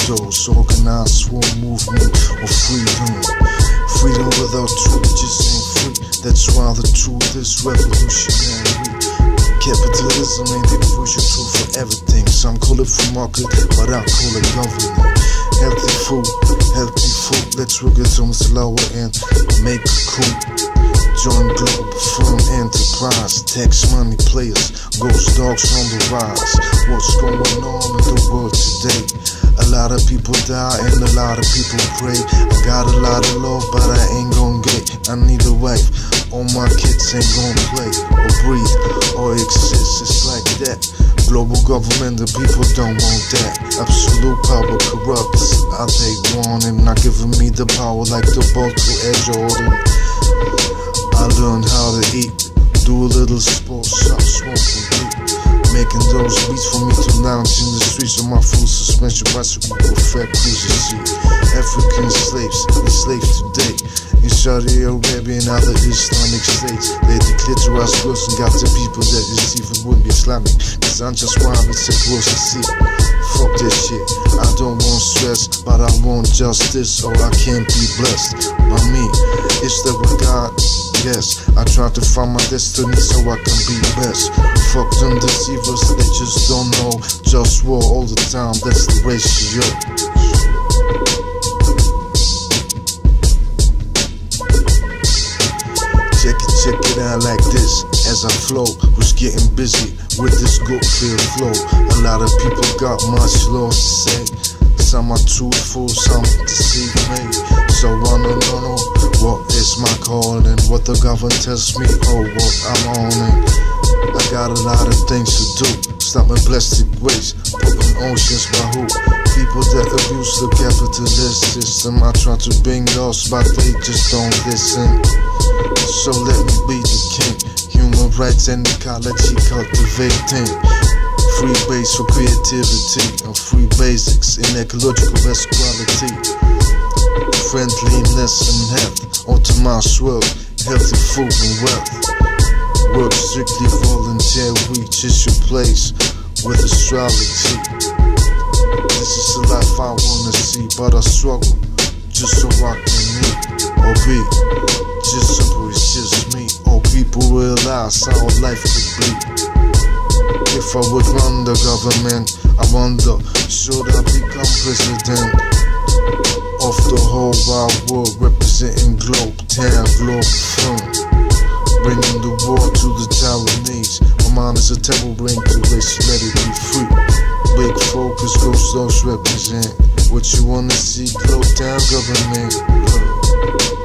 overdose. Organized for a movement of freedom. Freedom without truth just ain't free. That's why the truth is revolutionary. Capitalism ain't the crucial tool for everything. Some call it free market, but I call it government. Healthy food, let's work it on slower and make it cool. Join Globalfirm enterprise, tax money players, GhostDogz on the rise. What's going on in the world today? A lot of people die and a lot of people pray. I got a lot of love, but I ain't gon' get. I need a wife, all my kids ain't gon' play or breathe or exist. It's like that. Global government, the people don't want that. Absolute power corrupts how they want it, not giving me the power like the ball to Air Jordan. I learned how to eat, do a little sports, stop smoking weed, making those beats for me to lounge in the streets on my full suspension bicycle with fat cruiser seat. African slaves, enslaved today in Saudi Arabia and other Islamic states. They declitorize girls and got the people that deceive it wouldn't be Islamic. Cause I'm just wild and say gross to see. Fuck that shit, I don't want stress, but I want justice or I can't be blessed by me. Is there a God? Yes, I try to find my destiny so I can be best. Fuck them deceivers, they just don't know. JustWar all the time, that's the ratio. Check it out like this. As I flow, was getting busy with this good feel flow. A lot of people got much lost to say. Some are truthful, some deceive me. So I don't know what is my calling, what the government tells me, or what I'm owning. I got a lot of things to do. Stop my plastic waste, putting oceans by who? People that abuse the capitalist system. I try to bring laws, but they just don't listen. So let me be the king. Human rights and ecology cultivating. Free base for creativity and free basics in ecological equality. Friendliness and health, automizes world, healthy food and wealth. Work strictly voluntary, just your place with astrology. This is the life I wanna see, but I struggle just so I can eat or be. Just simple, it's just me. All people realize how life could be. If I would run the government, I wonder, should I become president of the whole wide world, representing Globalfirm, bringing the war to the Taiwanese. My mind is a temple, bring to waste, let it be free. Big focus, GhostDogz represent what you wanna see. Glow down government.